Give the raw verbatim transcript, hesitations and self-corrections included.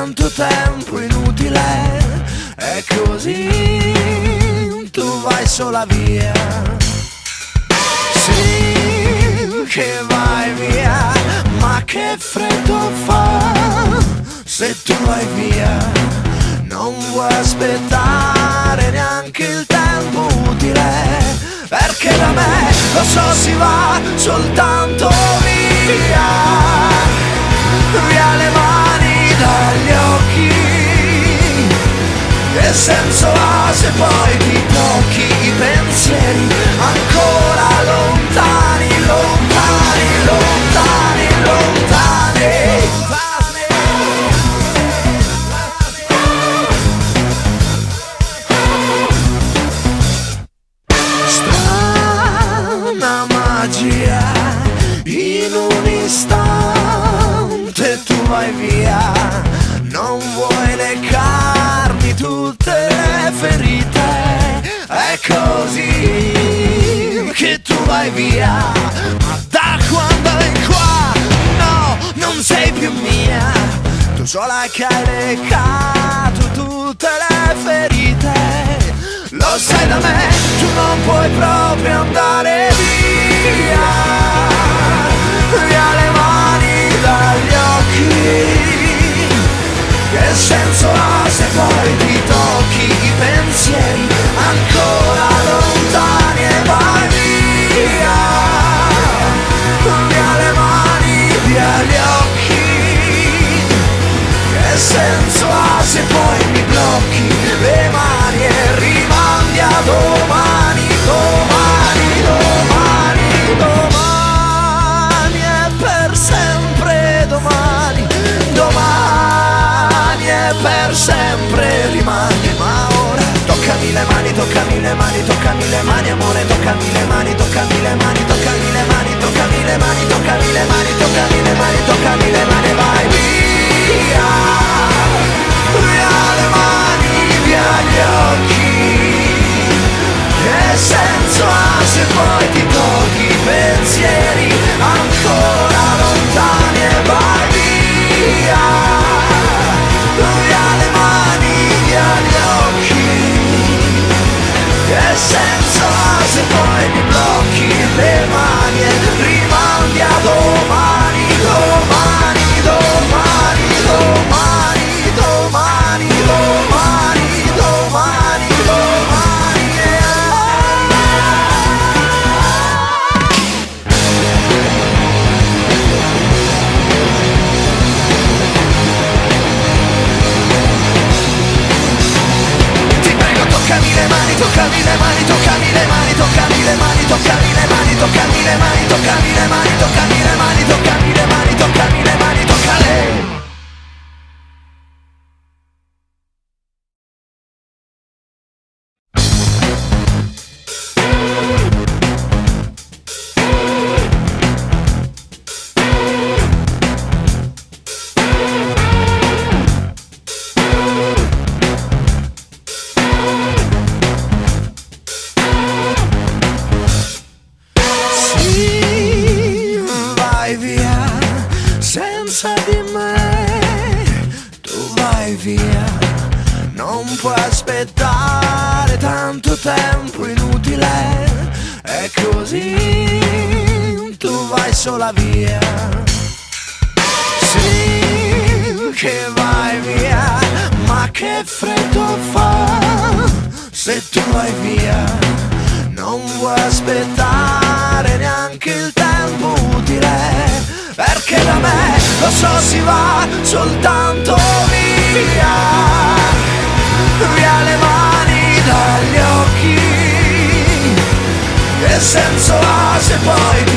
tanto tempo inutile, è così, tu vai sola via. Sì, che vai via, ma che freddo fa se tu vai via. Non vuoi aspettare neanche il tempo utile, perché da me, lo so, si va soltanto via. Via le mani dagli occhi, che senso ha se poi ti tocchi i pensieri ancora lontani, lontani, lontani, lontani. Strana magia, in un istante tu vai via, non vuoi leccarmi tutte le ferite, è così che tu vai via. Ma da quando in qua, no, non sei più mia, tu sola che hai leccato tutte le ferite. Lo sai da me, tu non puoi proprio andare via. Via le mani dagli occhi, che senso ha se poi ti tocchi i pensieri ancora lontani e vai via. Via le mani dagli occhi, che senso ha se poi mi blocchi le mani e rimandi a domani, domani, domani, domani e per sempre domani, domani e per sempre rimane. Ma ora toccami le mani, toccami le mani, toccami le mani, amore, toccami le mani, toccami le mani, toccami le mani, toccami le mani, toccami le mani, toccami le mani, toccami le mani, vai via. Via le mani, via gli occhi, che senso ha se poi ti tocchi i pensieri ancora lontani e vai via. Via le mani, via gli occhi, che senso ha se poi mi blocchi le mani e rimandi a domani, domani, domani, domani, domani, domani, domani, domani, ti prego toccami le mani, toccami le mani, toccami le mani, toccami le mani, toccami le mani, toccami le mani, toccami le mani, toccami le mani, toccami le mani, toccami le mani, toccale. Sì, vai via senza di me, tu vai via, non puoi aspettare tanto tempo inutile, è così, tu vai sola via. Sì, che vai via, ma che freddo fa se tu vai via. Non vuoi aspettare neanche il tempo utile, perché da me, lo so, si va soltanto via. Via le mani dagli occhi, che senso ha se poi